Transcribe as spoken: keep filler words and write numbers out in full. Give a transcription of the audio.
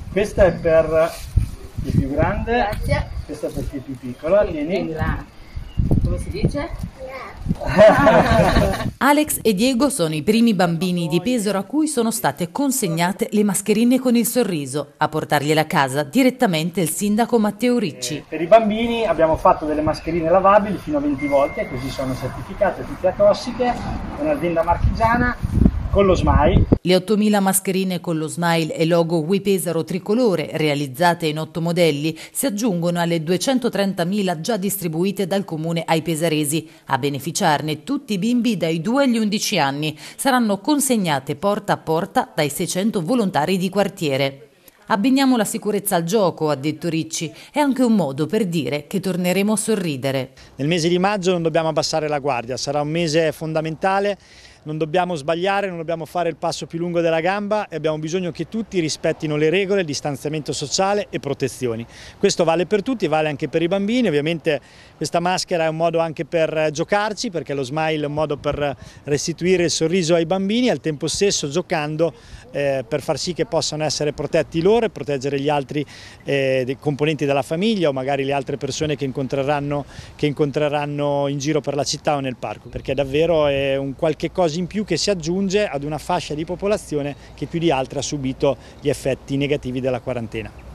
Questa è per il più grande, Grazie. questa è per il più piccolo. Tieni. Come si dice? Alex e Diego sono i primi bambini di Pesaro a cui sono state consegnate le mascherine con il sorriso. A portargliele a casa direttamente il sindaco Matteo Ricci. Eh, per i bambini abbiamo fatto delle mascherine lavabili fino a venti volte, così sono certificate tutte atossiche, è un'azienda marchigiana con lo smile. Le ottomila mascherine con lo smile e logo We Pesaro tricolore, realizzate in otto modelli, si aggiungono alle duecentotrentamila già distribuite dal comune ai pesaresi. A beneficiarne tutti i bimbi dai due agli undici anni. Saranno consegnate porta a porta dai seicento volontari di quartiere. Abbiniamo la sicurezza al gioco, ha detto Ricci, è anche un modo per dire che torneremo a sorridere. Nel mese di maggio non dobbiamo abbassare la guardia, sarà un mese fondamentale. Non dobbiamo sbagliare, non dobbiamo fare il passo più lungo della gamba e abbiamo bisogno che tutti rispettino le regole, il distanziamento sociale e protezioni. Questo vale per tutti, vale anche per i bambini. Ovviamente questa maschera è un modo anche per giocarci, perché lo smile è un modo per restituire il sorriso ai bambini e al tempo stesso giocando eh, per far sì che possano essere protetti loro e proteggere gli altri eh, dei componenti della famiglia o magari le altre persone che incontreranno, che incontreranno in giro per la città o nel parco, perché davvero è un qualche cosa in più che si aggiunge ad una fascia di popolazione che più di altre ha subito gli effetti negativi della quarantena.